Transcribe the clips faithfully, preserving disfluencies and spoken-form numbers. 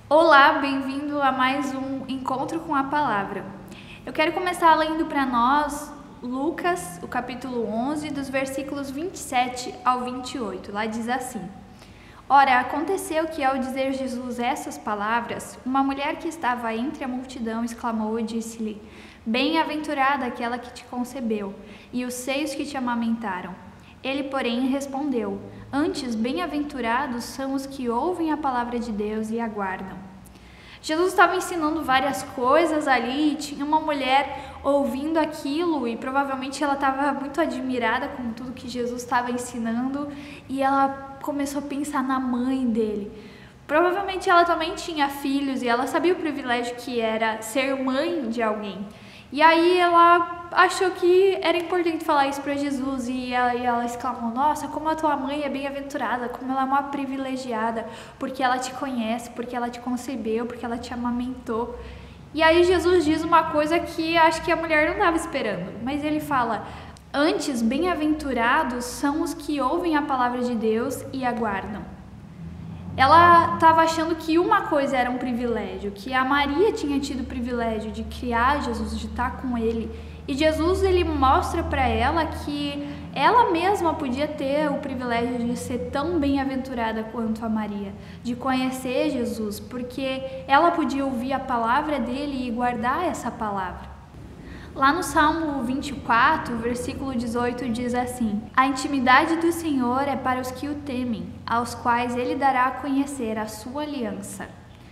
Olá, bem-vindo a mais um Encontro com a Palavra. Eu quero começar lendo para nós Lucas, o capítulo onze, dos versículos vinte e sete ao vinte e oito. Lá diz assim: Ora, aconteceu que ao dizer Jesus essas palavras, uma mulher que estava entre a multidão exclamou e disse-lhe: Bem-aventurada aquela que te concebeu, e os seios que te amamentaram. Ele, porém, respondeu: Antes, bem-aventurados são os que ouvem a palavra de Deus e aguardam. Jesus estava ensinando várias coisas ali, e tinha uma mulher ouvindo aquilo e provavelmente ela estava muito admirada com tudo que Jesus estava ensinando e ela começou a pensar na mãe dele. Provavelmente ela também tinha filhos e ela sabia o privilégio que era ser mãe de alguém. E aí ela achou que era importante falar isso para Jesus e ela, e ela exclamou: Nossa, como a tua mãe é bem-aventurada, como ela é uma privilegiada, porque ela te conhece, porque ela te concebeu, porque ela te amamentou. E aí Jesus diz uma coisa que acho que a mulher não estava esperando, mas ele fala: Antes, bem-aventurados são os que ouvem a palavra de Deus e aguardam. Ela estava achando que uma coisa era um privilégio, que a Maria tinha tido o privilégio de criar Jesus, de estar com ele. E Jesus, ele mostra para ela que ela mesma podia ter o privilégio de ser tão bem-aventurada quanto a Maria, de conhecer Jesus, porque ela podia ouvir a palavra dele e guardar essa palavra. Lá no Salmo vinte e quatro, versículo dezoito, diz assim: A intimidade do Senhor é para os que o temem, aos quais ele dará a conhecer a sua aliança.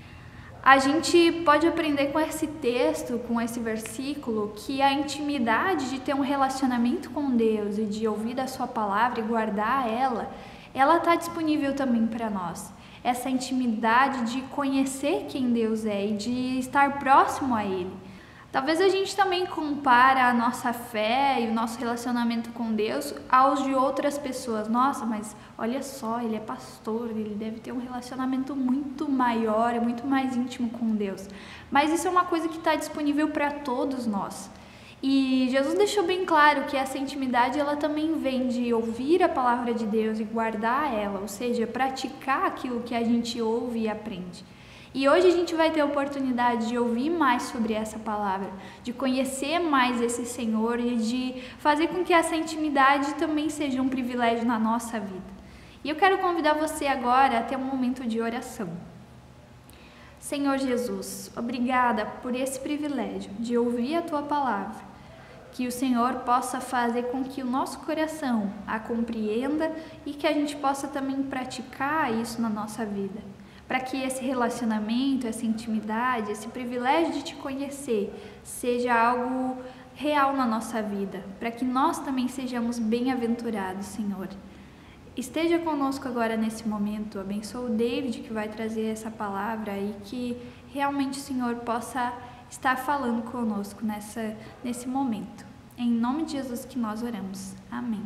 A gente pode aprender com esse texto, com esse versículo, que a intimidade de ter um relacionamento com Deus e de ouvir da sua palavra e guardar ela, ela está disponível também para nós. Essa intimidade de conhecer quem Deus é e de estar próximo a Ele. Talvez a gente também compare a nossa fé e o nosso relacionamento com Deus aos de outras pessoas. Nossa, mas olha só, ele é pastor, ele deve ter um relacionamento muito maior, é muito mais íntimo com Deus. Mas isso é uma coisa que está disponível para todos nós. E Jesus deixou bem claro que essa intimidade ela também vem de ouvir a palavra de Deus e guardar ela, ou seja, praticar aquilo que a gente ouve e aprende. E hoje a gente vai ter a oportunidade de ouvir mais sobre essa palavra, de conhecer mais esse Senhor e de fazer com que essa intimidade também seja um privilégio na nossa vida. E eu quero convidar você agora a ter um momento de oração. Senhor Jesus, obrigada por esse privilégio de ouvir a Tua palavra. Que o Senhor possa fazer com que o nosso coração a compreenda e que a gente possa também praticar isso na nossa vida. Para que esse relacionamento, essa intimidade, esse privilégio de te conhecer seja algo real na nossa vida, para que nós também sejamos bem-aventurados, Senhor. Esteja conosco agora nesse momento, abençoa o David que vai trazer essa palavra e que realmente o Senhor possa estar falando conosco nessa, nesse momento. Em nome de Jesus que nós oramos. Amém.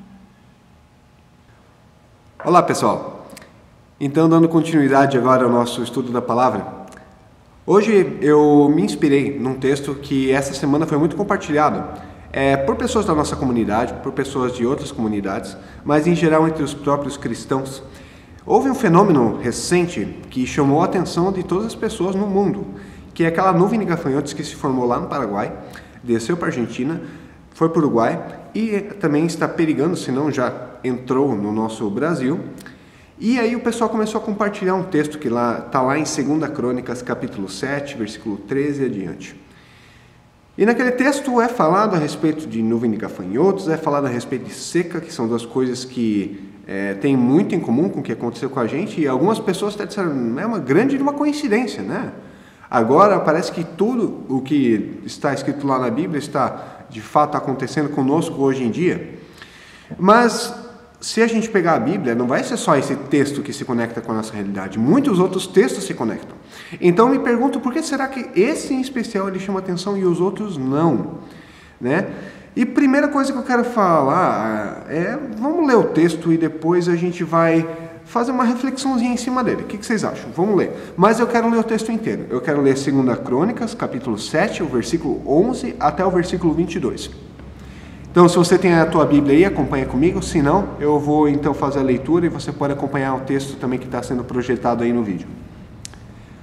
Olá, pessoal. Então, dando continuidade agora ao nosso estudo da palavra, hoje eu me inspirei num texto que essa semana foi muito compartilhado é, por pessoas da nossa comunidade, por pessoas de outras comunidades, mas em geral entre os próprios cristãos. Houve um fenômeno recente que chamou a atenção de todas as pessoas no mundo, que é aquela nuvem de gafanhotos que se formou lá no Paraguai, desceu para a Argentina, foi para o Uruguai e também está perigando, se não já entrou no nosso Brasil. E aí o pessoal começou a compartilhar um texto que lá está lá em segunda Crônicas, capítulo sete, versículo treze e adiante. E naquele texto é falado a respeito de nuvem de gafanhotos, é falado a respeito de seca, que são duas coisas que é, têm muito em comum com o que aconteceu com a gente, e algumas pessoas até disseram, é uma grande uma coincidência, né? Agora parece que tudo o que está escrito lá na Bíblia está de fato acontecendo conosco hoje em dia. Mas se a gente pegar a Bíblia, não vai ser só esse texto que se conecta com a nossa realidade. Muitos outros textos se conectam. Então eu me pergunto, por que será que esse em especial ele chama atenção e os outros não? Né? E primeira coisa que eu quero falar é, vamos ler o texto e depois a gente vai fazer uma reflexãozinha em cima dele. O que vocês acham? Vamos ler. Mas eu quero ler o texto inteiro. Eu quero ler segunda Crônicas, capítulo sete, o versículo onze até o versículo vinte e dois. Então, se você tem a tua Bíblia aí, acompanha comigo. Se não, eu vou então fazer a leitura e você pode acompanhar o texto também que está sendo projetado aí no vídeo.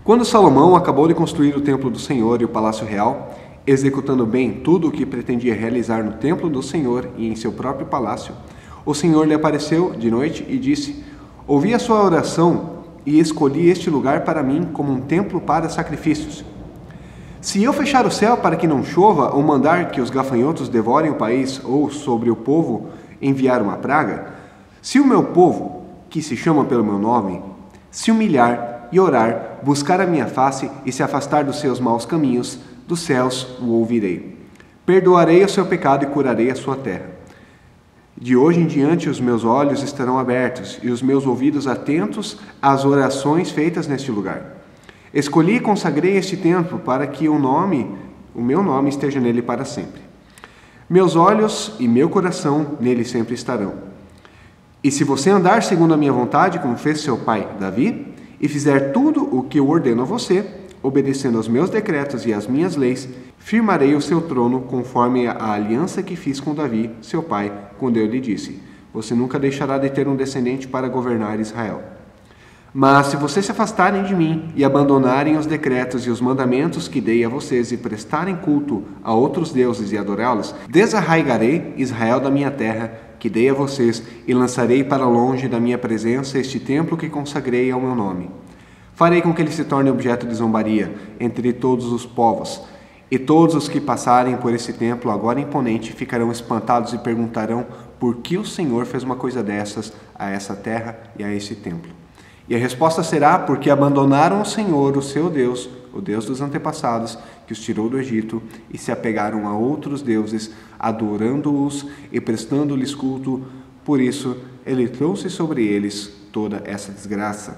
Quando Salomão acabou de construir o templo do Senhor e o palácio real, executando bem tudo o que pretendia realizar no templo do Senhor e em seu próprio palácio, o Senhor lhe apareceu de noite e disse: ouvi a sua oração e escolhi este lugar para mim como um templo para sacrifícios. Se eu fechar o céu para que não chova, ou mandar que os gafanhotos devorem o país, ou sobre o povo enviar uma praga, se o meu povo, que se chama pelo meu nome, se humilhar e orar, buscar a minha face e se afastar dos seus maus caminhos, dos céus o ouvirei. Perdoarei o seu pecado e curarei a sua terra. De hoje em diante os meus olhos estarão abertos e os meus ouvidos atentos às orações feitas neste lugar. Escolhi e consagrei este templo para que o nome, o meu nome esteja nele para sempre. Meus olhos e meu coração nele sempre estarão. E se você andar segundo a minha vontade, como fez seu pai Davi, e fizer tudo o que eu ordeno a você, obedecendo aos meus decretos e às minhas leis, firmarei o seu trono conforme a aliança que fiz com Davi, seu pai, quando eu lhe disse: você nunca deixará de ter um descendente para governar Israel. Mas se vocês se afastarem de mim e abandonarem os decretos e os mandamentos que dei a vocês e prestarem culto a outros deuses e adorá-los, desarraigarei Israel da minha terra, que dei a vocês, e lançarei para longe da minha presença este templo que consagrei ao meu nome. Farei com que ele se torne objeto de zombaria entre todos os povos, e todos os que passarem por esse templo agora imponente ficarão espantados e perguntarão por que o Senhor fez uma coisa dessas a essa terra e a esse templo. E a resposta será: porque abandonaram o Senhor, o seu Deus, o Deus dos antepassados, que os tirou do Egito, e se apegaram a outros deuses, adorando-os e prestando-lhes culto. Por isso, ele trouxe sobre eles toda essa desgraça.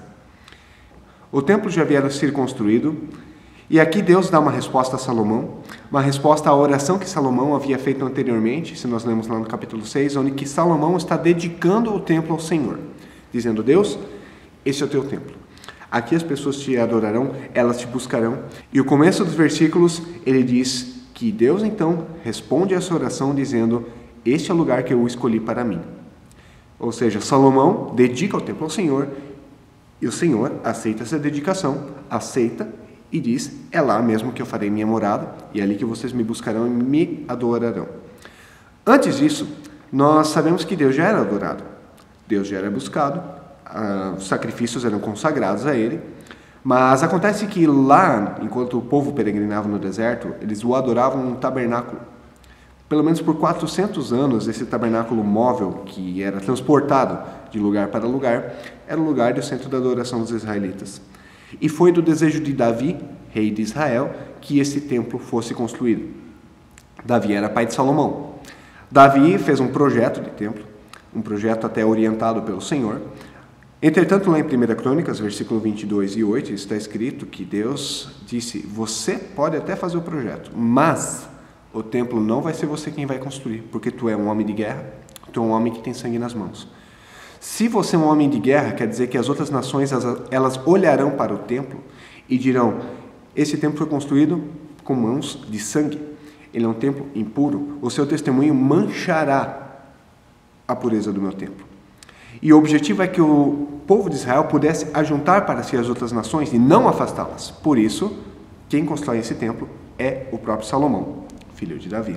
O templo já havia sido construído, e aqui Deus dá uma resposta a Salomão, uma resposta à oração que Salomão havia feito anteriormente, se nós lemos lá no capítulo seis, onde que Salomão está dedicando o templo ao Senhor, dizendo: Deus, esse é o teu templo. Aqui as pessoas te adorarão, elas te buscarão. E o começo dos versículos, ele diz que Deus então responde a essa oração dizendo: este é o lugar que eu escolhi para mim. Ou seja, Salomão dedica o templo ao Senhor, e o Senhor aceita essa dedicação, aceita e diz: é lá mesmo que eu farei minha morada, e é ali que vocês me buscarão e me adorarão. Antes disso, nós sabemos que Deus já era adorado, Deus já era buscado, os sacrifícios eram consagrados a ele, mas acontece que lá, enquanto o povo peregrinava no deserto, eles o adoravam num tabernáculo. Pelo menos por quatrocentos anos, esse tabernáculo móvel, que era transportado de lugar para lugar, era o lugar do centro da adoração dos israelitas. E foi do desejo de Davi, rei de Israel, que esse templo fosse construído. Davi era pai de Salomão. Davi fez um projeto de templo, um projeto até orientado pelo Senhor. Entretanto, lá em primeira Crônicas, versículo vinte e dois e oito, está escrito que Deus disse: você pode até fazer o projeto, mas o templo não vai ser você quem vai construir, porque tu é um homem de guerra, tu é um homem que tem sangue nas mãos. Se você é um homem de guerra, quer dizer que as outras nações, elas olharão para o templo e dirão: esse templo foi construído com mãos de sangue, ele é um templo impuro, o seu testemunho manchará a pureza do meu templo. E o objetivo é que o povo de Israel pudesse ajuntar para si as outras nações e não afastá-las. Por isso, quem constrói esse templo é o próprio Salomão, filho de Davi.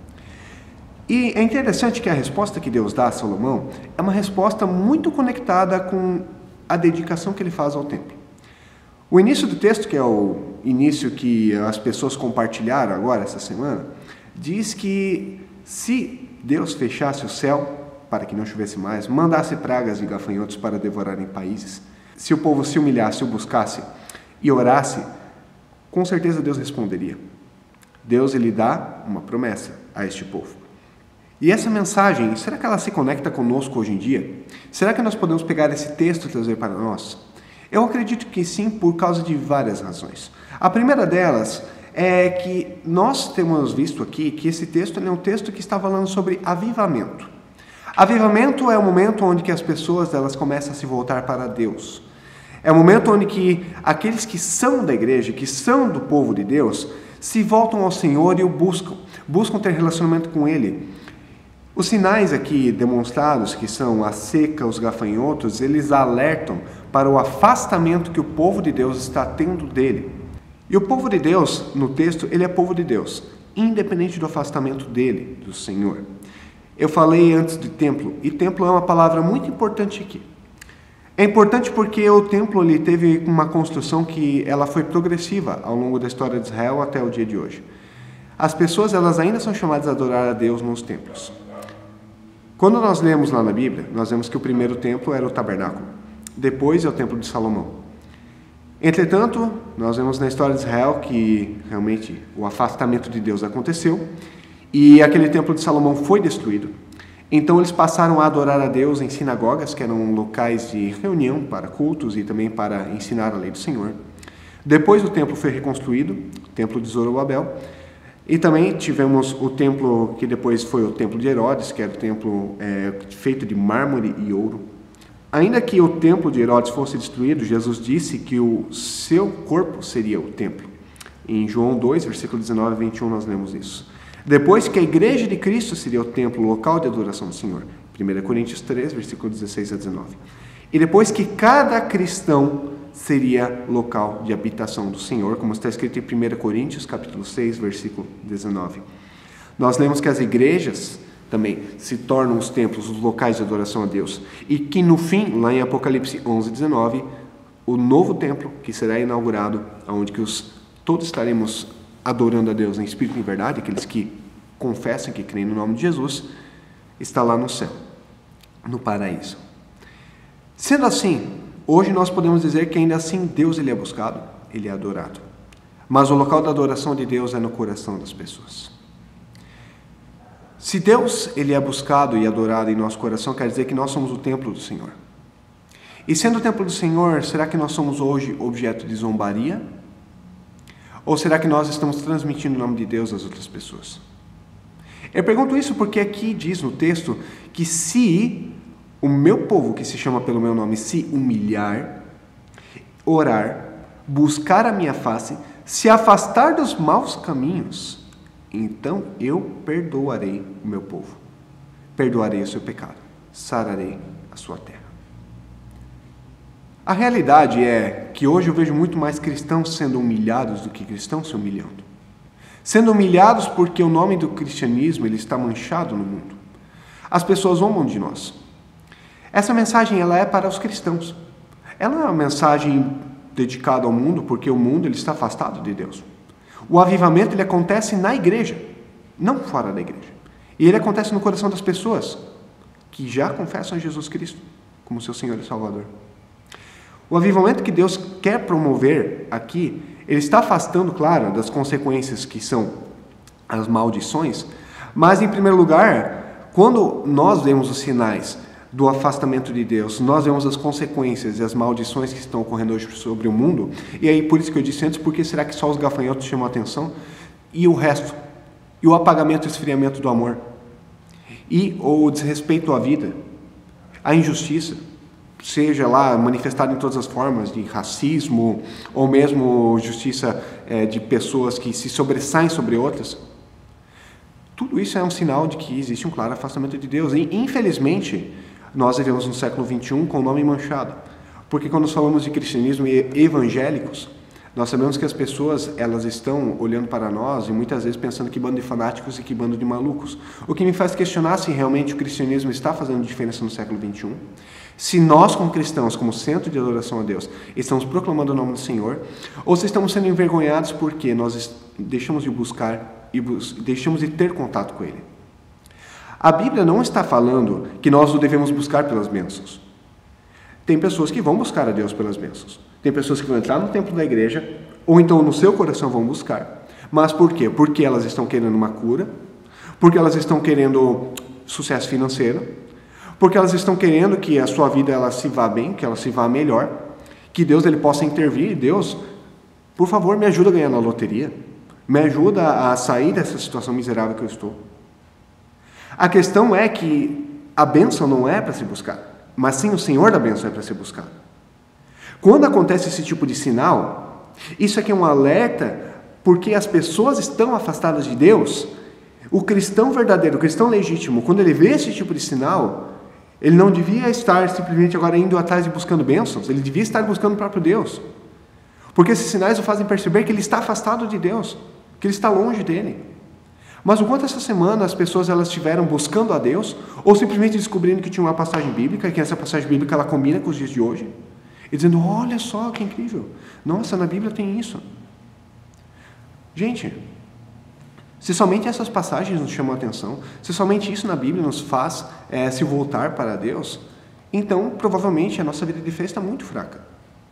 E é interessante que a resposta que Deus dá a Salomão é uma resposta muito conectada com a dedicação que ele faz ao templo. O início do texto, que é o início que as pessoas compartilharam agora, essa semana, diz que se Deus fechasse o céu para que não chovesse mais, mandasse pragas de gafanhotos para devorarem países, se o povo se humilhasse, o buscasse e orasse, com certeza Deus responderia. Deus, ele dá uma promessa a este povo. E essa mensagem, será que ela se conecta conosco hoje em dia? Será que nós podemos pegar esse texto e trazer para nós? Eu acredito que sim, por causa de várias razões. A primeira delas é que nós temos visto aqui que esse texto é um texto que está falando sobre avivamento. Avivamento é o momento onde que as pessoas elas começam a se voltar para Deus. É o momento onde que aqueles que são da igreja, que são do povo de Deus, se voltam ao Senhor e o buscam, buscam ter relacionamento com Ele. Os sinais aqui demonstrados, que são a seca, os gafanhotos, eles alertam para o afastamento que o povo de Deus está tendo dele. E o povo de Deus, no texto, ele é povo de Deus, independente do afastamento dele, do Senhor. Eu falei antes de templo, e templo é uma palavra muito importante aqui. É importante porque o templo ele teve uma construção que ela foi progressiva ao longo da história de Israel até o dia de hoje. As pessoas elas ainda são chamadas a adorar a Deus nos templos. Quando nós lemos lá na Bíblia, nós vemos que o primeiro templo era o tabernáculo. Depois é o templo de Salomão. Entretanto, nós vemos na história de Israel que realmente o afastamento de Deus aconteceu e aquele templo de Salomão foi destruído. Então eles passaram a adorar a Deus em sinagogas, que eram locais de reunião para cultos e também para ensinar a lei do Senhor. Depois o templo foi reconstruído, o templo de Zorobabel, e também tivemos o templo que depois foi o templo de Herodes, que era o templo é, feito de mármore e ouro. Ainda que o templo de Herodes fosse destruído, Jesus disse que o seu corpo seria o templo. Em João dois, versículo dezenove e vinte e um, nós lemos isso. Depois que a igreja de Cristo seria o templo, o local de adoração do Senhor. primeira Coríntios três, versículo dezesseis a dezenove. E depois que cada cristão seria local de habitação do Senhor, como está escrito em primeira Coríntios, capítulo seis, versículo dezenove. Nós lemos que as igrejas também se tornam os templos, os locais de adoração a Deus. E que no fim, lá em Apocalipse onze, dezenove, o novo templo que será inaugurado, onde que os, todos estaremos adorando a Deus em espírito e em verdade, aqueles que confessam que creem no nome de Jesus, está lá no céu, no paraíso. Sendo assim, hoje nós podemos dizer que ainda assim Deus ele é buscado, ele é adorado. Mas o local da adoração de Deus é no coração das pessoas. Se Deus ele é buscado e adorado em nosso coração, quer dizer que nós somos o templo do Senhor. E sendo o templo do Senhor, será que nós somos hoje objeto de zombaria? Ou será que nós estamos transmitindo o nome de Deus às outras pessoas? Eu pergunto isso porque aqui diz no texto que se o meu povo, que se chama pelo meu nome, se humilhar, orar, buscar a minha face, se afastar dos maus caminhos, então eu perdoarei o meu povo, perdoarei o seu pecado, sararei a sua terra. A realidade é que hoje eu vejo muito mais cristãos sendo humilhados do que cristãos se humilhando. Sendo humilhados porque o nome do cristianismo ele está manchado no mundo. As pessoas zombam de nós. Essa mensagem ela é para os cristãos. Ela não é uma mensagem dedicada ao mundo porque o mundo ele está afastado de Deus. O avivamento ele acontece na igreja, não fora da igreja. E ele acontece no coração das pessoas que já confessam a Jesus Cristo como seu Senhor e Salvador. O avivamento que Deus quer promover aqui, ele está afastando, claro, das consequências que são as maldições, mas, em primeiro lugar, quando nós vemos os sinais do afastamento de Deus, nós vemos as consequências e as maldições que estão ocorrendo hoje sobre o mundo, e aí por isso que eu disse antes, porque será que só os gafanhotos chamam a atenção? E o resto? E o apagamento e esfriamento do amor? E o desrespeito à vida? A injustiça? Seja lá manifestado em todas as formas de racismo ou mesmo justiça é, de pessoas que se sobressaem sobre outras. Tudo isso é um sinal de que existe um claro afastamento de Deus. E, infelizmente, nós vivemos no século vinte e um com o nome manchado. Porque quando nós falamos de cristianismo e evangélicos, nós sabemos que as pessoas elas estão olhando para nós e muitas vezes pensando que bando de fanáticos e que bando de malucos. O que me faz questionar se realmente o cristianismo está fazendo diferença no século vinte e um. Se nós, como cristãos, como centro de adoração a Deus, estamos proclamando o nome do Senhor, ou se estamos sendo envergonhados porque nós deixamos de buscar e bus- deixamos de ter contato com Ele. A Bíblia não está falando que nós o devemos buscar pelas bênçãos. Tem pessoas que vão buscar a Deus pelas bênçãos. Tem pessoas que vão entrar no templo da igreja, ou então no seu coração vão buscar. Mas por quê? Porque elas estão querendo uma cura, porque elas estão querendo sucesso financeiro, porque elas estão querendo que a sua vida ela se vá bem, que ela se vá melhor, que Deus ele possa intervir. Deus, por favor, me ajuda a ganhar na loteria, me ajuda a sair dessa situação miserável que eu estou. A questão é que a bênção não é para se buscar, mas sim o Senhor da bênção é para ser buscado. Quando acontece esse tipo de sinal, isso aqui é um alerta, porque as pessoas estão afastadas de Deus. O cristão verdadeiro, o cristão legítimo, quando ele vê esse tipo de sinal, Ele não devia estar simplesmente agora indo atrás e buscando bênçãos, ele devia estar buscando o próprio Deus. Porque esses sinais o fazem perceber que ele está afastado de Deus, que ele está longe dele. Mas o quanto essa semana as pessoas elas estiveram buscando a Deus, ou simplesmente descobrindo que tinha uma passagem bíblica, e que essa passagem bíblica ela combina com os dias de hoje, e dizendo, olha só que incrível, nossa, na Bíblia tem isso. Gente, se somente essas passagens nos chamam a atenção, se somente isso na Bíblia nos faz é, se voltar para Deus, então provavelmente a nossa vida de fé está muito fraca.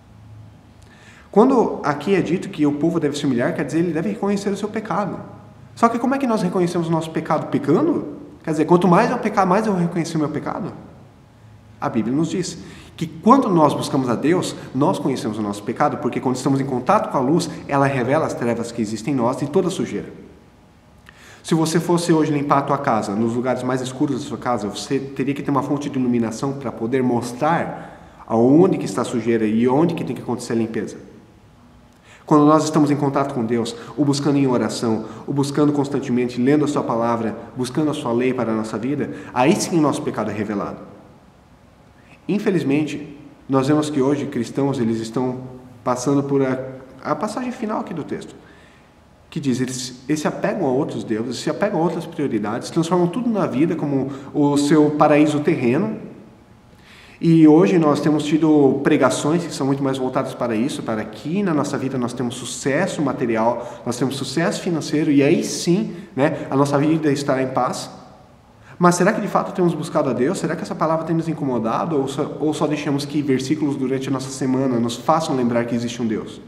Quando aqui é dito que o povo deve se humilhar, quer dizer, ele deve reconhecer o seu pecado. Só que como é que nós reconhecemos o nosso pecado? Pecando? Quer dizer, quanto mais eu pecar, mais eu vou reconhecer o meu pecado? A Bíblia nos diz que quando nós buscamos a Deus, nós conhecemos o nosso pecado, porque quando estamos em contato com a luz, ela revela as trevas que existem em nós e toda a sujeira. Se você fosse hoje limpar a tua casa, nos lugares mais escuros da sua casa, você teria que ter uma fonte de iluminação para poder mostrar aonde que está a sujeira e onde que tem que acontecer a limpeza. Quando nós estamos em contato com Deus, o buscando em oração, o buscando constantemente, lendo a sua palavra, buscando a sua lei para a nossa vida, aí sim o nosso pecado é revelado. Infelizmente, nós vemos que hoje cristãos eles estão passando por a, a passagem final aqui do texto, que diz, eles, eles se apegam a outros deuses, se apegam a outras prioridades, transformam tudo na vida como o seu paraíso terreno. E hoje nós temos tido pregações que são muito mais voltadas para isso, para que na nossa vida nós temos sucesso material, nós temos sucesso financeiro, e aí sim, né, a nossa vida estará em paz. Mas será que de fato temos buscado a Deus? Será que essa palavra tem nos incomodado? Ou só, ou só deixamos que versículos durante a nossa semana nos façam lembrar que existe um Deus?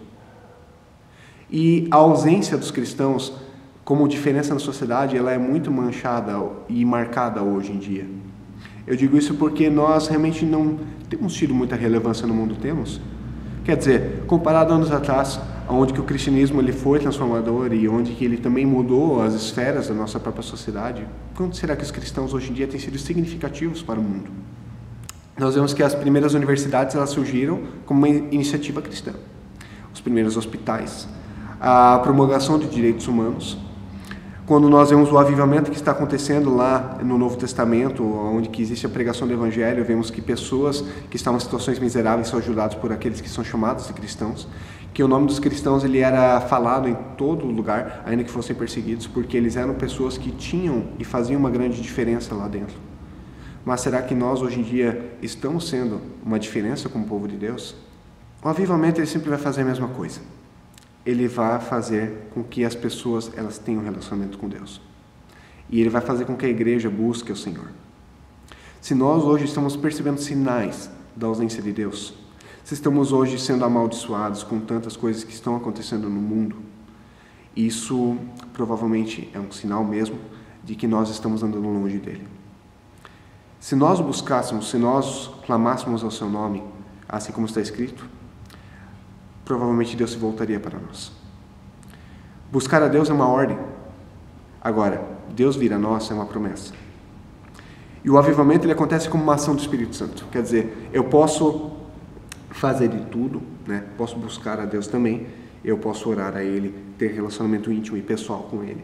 E a ausência dos cristãos, como diferença na sociedade, ela é muito manchada e marcada hoje em dia. Eu digo isso porque nós realmente não temos tido muita relevância no mundo, temos. Quer dizer, comparado a anos atrás, onde que o cristianismo ele foi transformador e onde que ele também mudou as esferas da nossa própria sociedade, quanto será que os cristãos hoje em dia têm sido significativos para o mundo? Nós vemos que as primeiras universidades elas surgiram como uma iniciativa cristã. Os primeiros hospitais, a promulgação de direitos humanos. Quando nós vemos o avivamento que está acontecendo lá no Novo Testamento, onde que existe a pregação do Evangelho, vemos que pessoas que estavam em situações miseráveis são ajudadas por aqueles que são chamados de cristãos, que o nome dos cristãos ele era falado em todo lugar, ainda que fossem perseguidos, porque eles eram pessoas que tinham e faziam uma grande diferença lá dentro. Mas será que nós hoje em dia estamos sendo uma diferença como povo de Deus? O avivamento ele sempre vai fazer a mesma coisa. Ele vai fazer com que as pessoas elas tenham um relacionamento com Deus. E ele vai fazer com que a igreja busque o Senhor. Se nós hoje estamos percebendo sinais da ausência de Deus, se estamos hoje sendo amaldiçoados com tantas coisas que estão acontecendo no mundo, isso provavelmente é um sinal mesmo de que nós estamos andando longe dele. Se nós o buscássemos, se nós clamássemos ao seu nome, assim como está escrito, provavelmente Deus se voltaria para nós. Buscar a Deus é uma ordem. Agora, Deus vir a nós é uma promessa. E o avivamento ele acontece como uma ação do Espírito Santo. Quer dizer, eu posso fazer de tudo, né? Posso buscar a Deus também, eu posso orar a Ele, ter relacionamento íntimo e pessoal com Ele.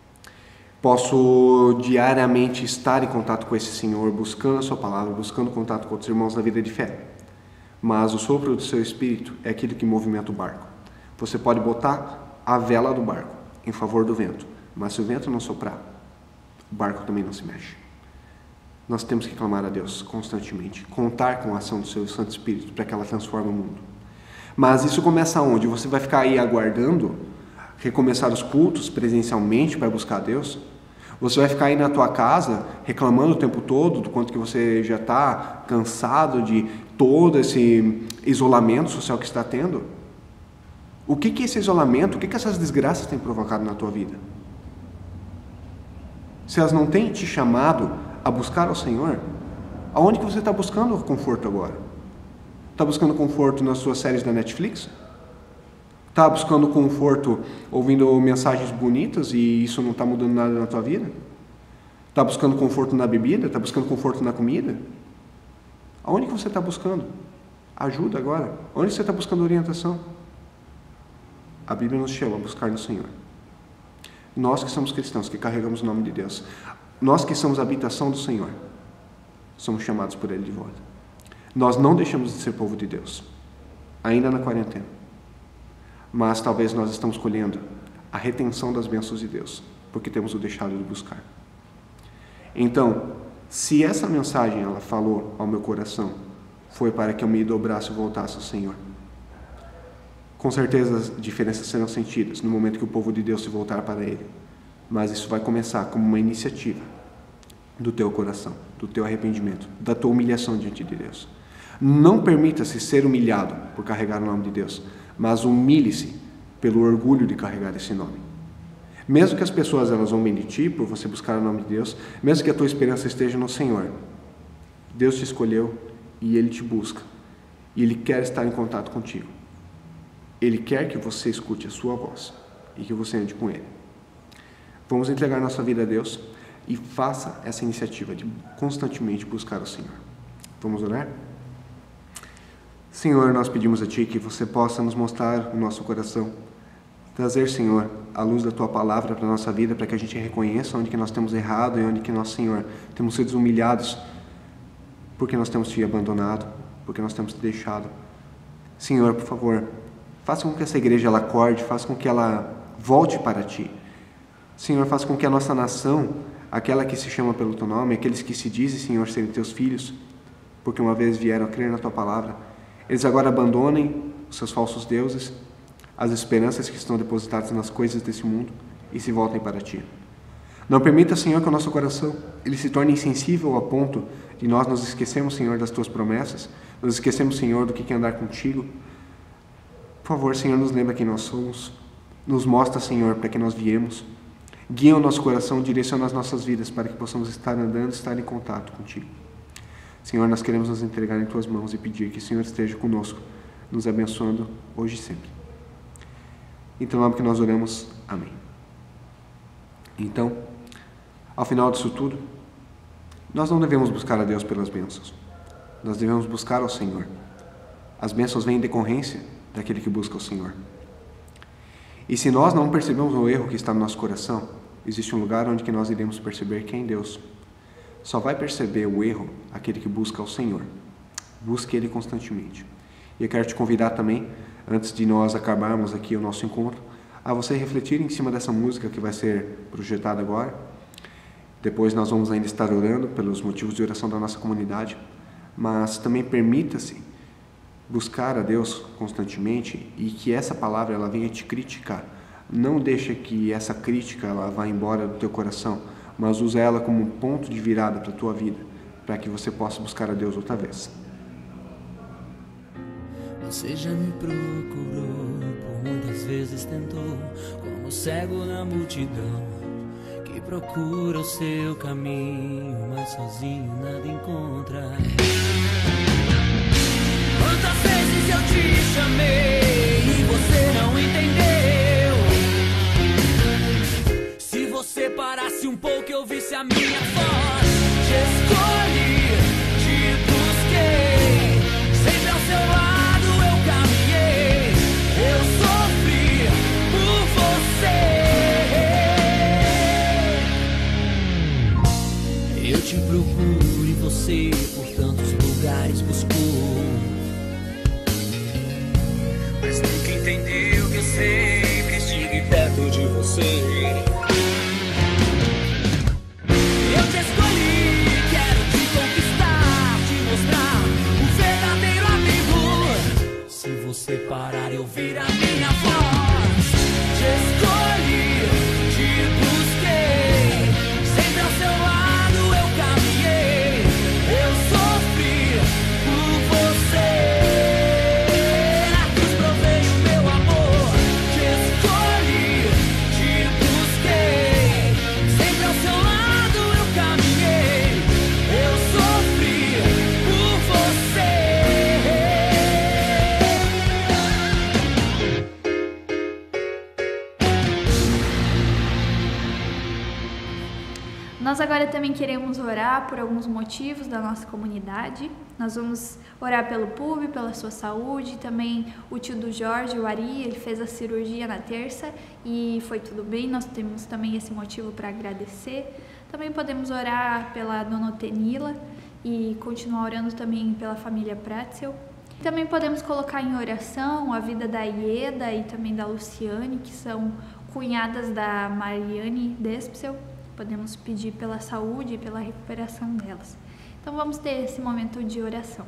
Posso diariamente estar em contato com esse Senhor, buscando a sua palavra, buscando contato com outros irmãos na vida de fé. Mas o sopro do seu Espírito é aquilo que movimenta o barco. Você pode botar a vela do barco em favor do vento, mas se o vento não soprar, o barco também não se mexe. Nós temos que clamar a Deus constantemente, contar com a ação do seu Santo Espírito para que ela transforme o mundo. Mas isso começa onde? Você vai ficar aí aguardando recomeçar os cultos presencialmente para buscar a Deus? Você vai ficar aí na tua casa reclamando o tempo todo do quanto que você já está cansado de todo esse isolamento social que está tendo? O que que esse isolamento, o que que essas desgraças têm provocado na tua vida? Se elas não têm te chamado a buscar ao Senhor, aonde que você está buscando conforto agora? Está buscando conforto nas suas séries da Netflix? Está buscando conforto ouvindo mensagens bonitas e isso não está mudando nada na tua vida? Está buscando conforto na bebida? Está buscando conforto na comida? Aonde que você está buscando ajuda agora? Onde você está buscando orientação? A Bíblia nos chama a buscar no Senhor. Nós que somos cristãos, que carregamos o nome de Deus, nós que somos a habitação do Senhor, somos chamados por Ele de volta. Nós não deixamos de ser povo de Deus, ainda na quarentena, mas talvez nós estamos colhendo a retenção das bênçãos de Deus, porque temos o deixado de buscar. Então, se essa mensagem ela falou ao meu coração, foi para que eu me dobrasse e voltasse ao Senhor. Com certeza as diferenças serão sentidas no momento que o povo de Deus se voltar para Ele, mas isso vai começar como uma iniciativa do teu coração, do teu arrependimento, da tua humilhação diante de Deus. Não permita-se ser humilhado por carregar o nome de Deus, mas humilhe-se pelo orgulho de carregar esse nome. Mesmo que as pessoas elas zombem de ti por você buscar o nome de Deus, mesmo que a tua esperança esteja no Senhor, Deus te escolheu e Ele te busca. E Ele quer estar em contato contigo. Ele quer que você escute a sua voz e que você ande com Ele. Vamos entregar nossa vida a Deus e faça essa iniciativa de constantemente buscar o Senhor. Vamos orar? Senhor, nós pedimos a Ti que você possa nos mostrar o nosso coração, trazer, Senhor, a luz da Tua palavra para a nossa vida, para que a gente reconheça onde que nós temos errado e onde que nós, Senhor, temos sido humilhados, porque nós temos Te abandonado, porque nós temos Te deixado. Senhor, por favor, faça com que essa igreja ela acorde, faça com que ela volte para Ti. Senhor, faça com que a nossa nação, aquela que se chama pelo Teu nome, aqueles que se dizem, Senhor, serem Teus filhos, porque uma vez vieram a crer na Tua palavra, eles agora abandonem os seus falsos deuses, as esperanças que estão depositadas nas coisas desse mundo e se voltem para Ti. Não permita, Senhor, que o nosso coração ele se torne insensível a ponto de nós nos esquecermos, Senhor, das Tuas promessas, nos esquecemos, Senhor, do que é andar contigo. Por favor, Senhor, nos lembra quem nós somos, nos mostra, Senhor, para que nós viemos, guia o nosso coração, direciona as nossas vidas para que possamos estar andando, estar em contato contigo. Senhor, nós queremos nos entregar em Tuas mãos e pedir que o Senhor esteja conosco, nos abençoando hoje e sempre. Em Teu nome que nós oramos. Amém. Então, ao final disso tudo, nós não devemos buscar a Deus pelas bênçãos. Nós devemos buscar ao Senhor. As bênçãos vêm em decorrência daquele que busca o Senhor. E se nós não percebemos o erro que está no nosso coração, existe um lugar onde que nós iremos perceber quem é Deus. Só vai perceber o erro aquele que busca o Senhor. Busque Ele constantemente. E eu quero te convidar também, antes de nós acabarmos aqui o nosso encontro, a você refletir em cima dessa música que vai ser projetada agora. Depois nós vamos ainda estar orando pelos motivos de oração da nossa comunidade, mas também permita-se buscar a Deus constantemente e que essa palavra ela venha te criticar. Não deixe que essa crítica ela vá embora do teu coração, mas usa ela como um ponto de virada para a tua vida, para que você possa buscar a Deus outra vez. Você já me procurou, por muitas vezes tentou, como cego na multidão, que procura o seu caminho, mas sozinho nada encontra. Quantas vezes eu te chamei e você não entendeu? Se você parasse um pouco e ouvisse a minha voz, te escolhi, te busquei, sempre ao seu lado eu caminhei, eu sofri por você. Eu te procuro e você por tantos lugares buscou, mas nunca entendeu que eu sempre estive perto de você. Eu te escolhi, quero te conquistar, te mostrar um verdadeiro amigo. Se você parar e ouvir a minha voz, te escolhi, te busquei, sempre ao seu lado eu caminhei, eu sofri por você. Nós agora também queremos orar por alguns motivos da nossa comunidade. Nós vamos orar pelo pub, pela sua saúde, também o tio do Jorge, o Ari, ele fez a cirurgia na terça e foi tudo bem, nós temos também esse motivo para agradecer. Também podemos orar pela dona Otenila e continuar orando também pela família Pratzel. Também podemos colocar em oração a vida da Ieda e também da Luciane, que são cunhadas da Mariane Despsel. Podemos pedir pela saúde e pela recuperação delas. Então vamos ter esse momento de oração.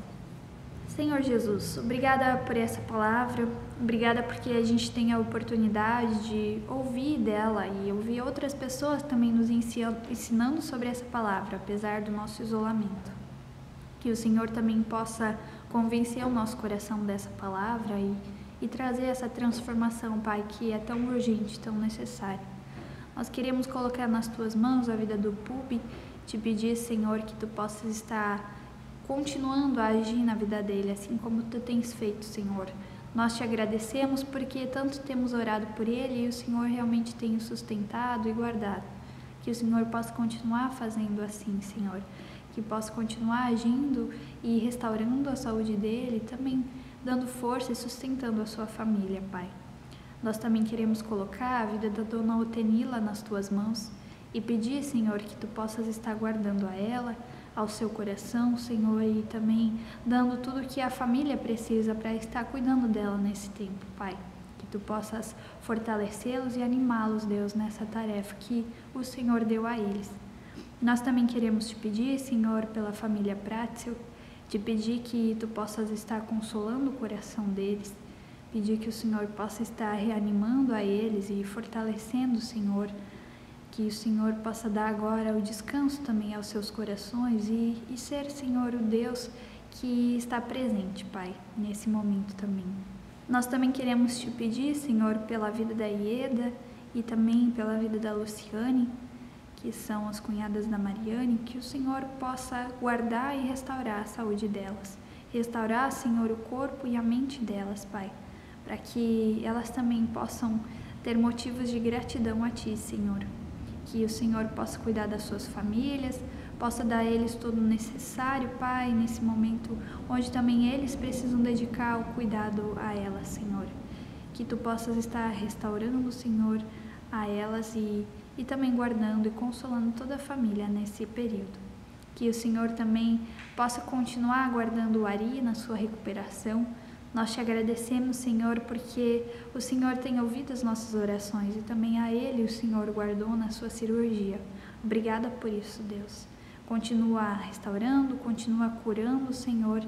Senhor Jesus, obrigada por essa palavra, obrigada porque a gente tem a oportunidade de ouvir dela e ouvir outras pessoas também nos ensinando sobre essa palavra, apesar do nosso isolamento. Que o Senhor também possa convencer o nosso coração dessa palavra e, e trazer essa transformação, Pai, que é tão urgente, tão necessária. Nós queremos colocar nas Tuas mãos a vida do Pubi, te pedir, Senhor, que Tu possas estar continuando a agir na vida dele, assim como Tu tens feito, Senhor. Nós te agradecemos porque tanto temos orado por ele e o Senhor realmente tem o sustentado e guardado. Que o Senhor possa continuar fazendo assim, Senhor. Que possa continuar agindo e restaurando a saúde dele, também dando força e sustentando a sua família, Pai. Nós também queremos colocar a vida da dona Otenila nas Tuas mãos e pedir, Senhor, que Tu possas estar guardando a ela, ao seu coração, Senhor, e também dando tudo o que a família precisa para estar cuidando dela nesse tempo, Pai. Que Tu possas fortalecê-los e animá-los, Deus, nessa tarefa que o Senhor deu a eles. Nós também queremos Te pedir, Senhor, pela família Pratzel, Te pedir que Tu possas estar consolando o coração deles, pedir que o Senhor possa estar reanimando a eles e fortalecendo, Senhor, que o Senhor possa dar agora o descanso também aos seus corações e, e ser, Senhor, o Deus que está presente, Pai, nesse momento também. Nós também queremos Te pedir, Senhor, pela vida da Ieda e também pela vida da Luciane, que são as cunhadas da Mariane, que o Senhor possa guardar e restaurar a saúde delas. Restaurar, Senhor, o corpo e a mente delas, Pai, para que elas também possam ter motivos de gratidão a Ti, Senhor. Que o Senhor possa cuidar das suas famílias, possa dar a eles todo o necessário, Pai, nesse momento onde também eles precisam dedicar o cuidado a elas, Senhor. Que Tu possas estar restaurando, Senhor, a elas e, e também guardando e consolando toda a família nesse período. Que o Senhor também possa continuar guardando o Ari na sua recuperação. Nós Te agradecemos, Senhor, porque o Senhor tem ouvido as nossas orações e também a ele o Senhor guardou na sua cirurgia. Obrigada por isso, Deus. Continua restaurando, continua curando, Senhor,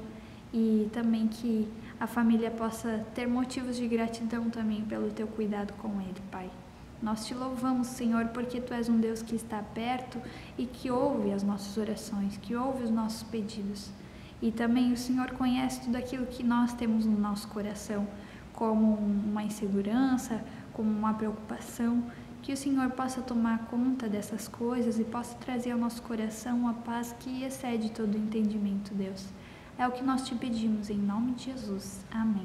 e também que a família possa ter motivos de gratidão também pelo Teu cuidado com ele, Pai. Nós Te louvamos, Senhor, porque Tu és um Deus que está perto e que ouve as nossas orações, que ouve os nossos pedidos. E também o Senhor conhece tudo aquilo que nós temos no nosso coração, como uma insegurança, como uma preocupação, que o Senhor possa tomar conta dessas coisas e possa trazer ao nosso coração uma paz que excede todo o entendimento, Deus. É o que nós Te pedimos, em nome de Jesus. Amém.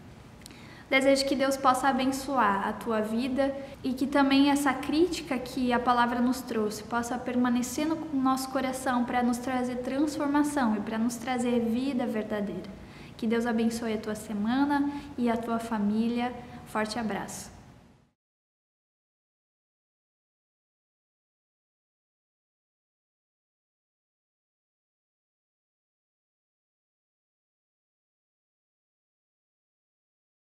Desejo que Deus possa abençoar a tua vida e que também essa crítica que a palavra nos trouxe possa permanecer no nosso coração para nos trazer transformação e para nos trazer vida verdadeira. Que Deus abençoe a tua semana e a tua família. Forte abraço.